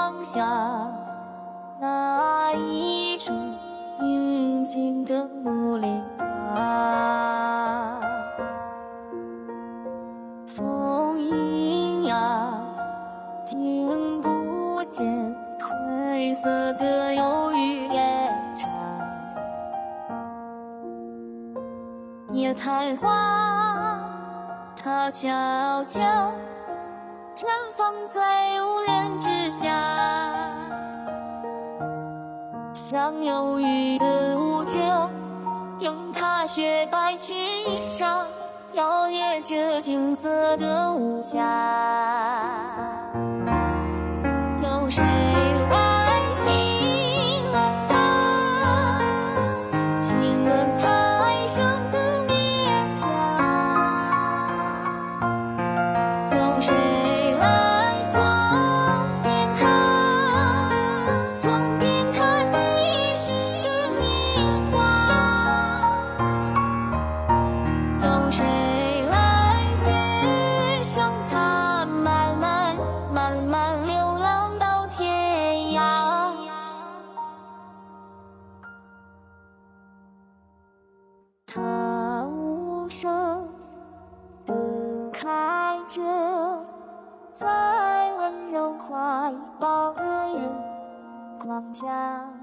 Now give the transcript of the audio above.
放下那一种宁静的努力啊。风音呀，听不见褪色的忧郁夜叉。夜昙花，它悄悄绽放在无人之下，像忧郁的舞者，用它雪白裙裳摇曳着金色的舞霞。有谁来亲吻它，亲吻它哀伤的脸颊？有谁来装点它，装点它几世的年华？有谁来写上它慢慢慢慢流浪到天涯？它无声地开着，在温柔怀抱的月光下。